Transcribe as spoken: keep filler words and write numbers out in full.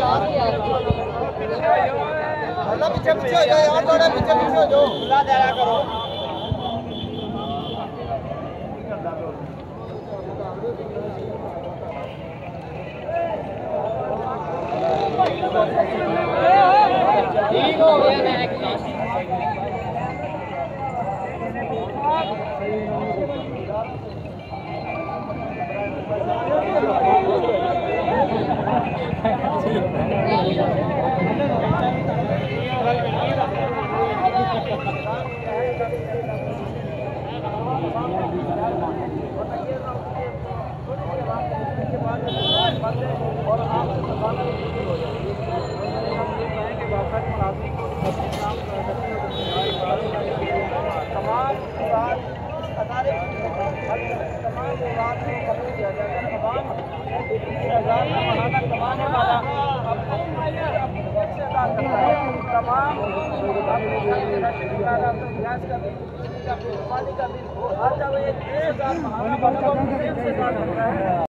पीछे पीछे हो जाओ यार, थोड़ा पीछे पीछे हो जाओ, खुला जाया करो। ठीक हो गया तमाम